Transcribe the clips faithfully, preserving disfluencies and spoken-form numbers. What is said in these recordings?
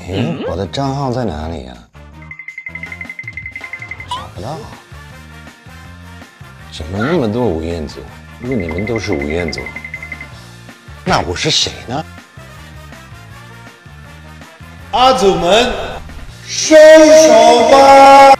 哎，我的账号在哪里呀？找不到。怎么那么多吴彦祖？如果你们都是吴彦祖，那我是谁呢？ 阿祖们，收手吧！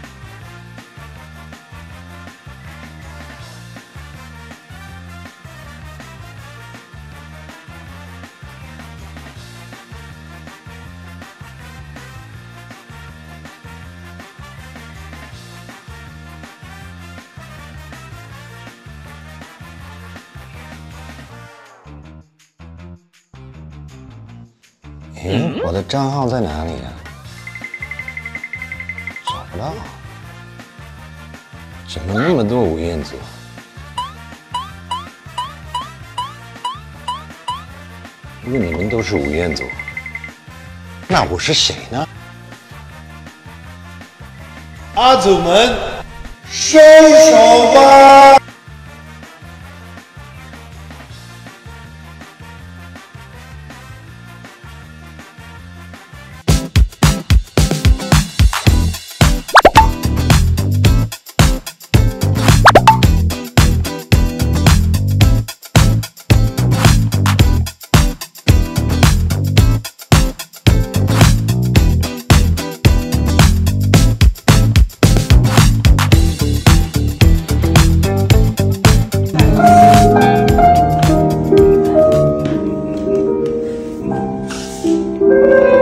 哎，我的账号在哪里呀？找不到。怎么那么多吴彦祖？如果你们都是吴彦祖，那我是谁呢？ 阿祖们，收手吧！ 嗯。